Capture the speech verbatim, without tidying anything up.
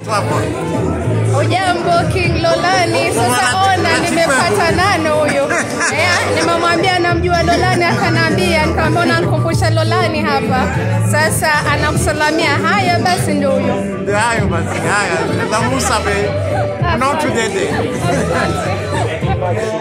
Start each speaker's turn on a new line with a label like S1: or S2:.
S1: watu hapa.
S2: Ujambo King Lolani, sasa ona nimepata nano huyo. Eh, nimemwambia namjua Lolani akaniambia, nikamwona nikumbusha Lolani hapa. Sasa anakusalamia. Haya basi ndio huyo.
S1: Ndio hayo basi. Haya, za Musa be. Not today.